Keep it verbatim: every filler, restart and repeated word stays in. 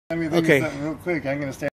Let me think Okay. of something real quick. I'm gonna stay.